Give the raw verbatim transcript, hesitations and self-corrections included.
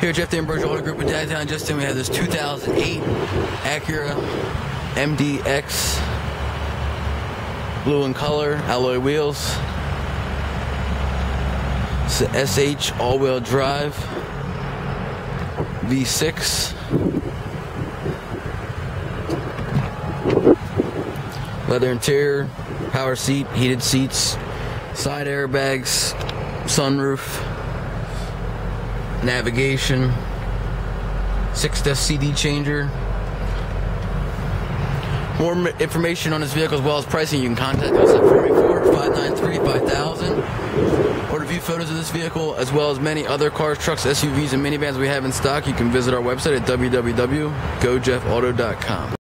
Here at Jeff the Ambrosio AutoGroup in Downingtown, just in we have this two thousand eight Acura M D X, blue in color, alloy wheels. It's a S H all-wheel drive, V six. Leather interior, power seat, heated seats, side airbags, sunroof, navigation, six disc C D changer. More information on this vehicle as well as pricing, you can contact us at four eight four, five nine three, five thousand. Or to view photos of this vehicle as well as many other cars, trucks, S U Vs, and minivans we have in stock, you can visit our website at w w w dot go jeff auto dot com.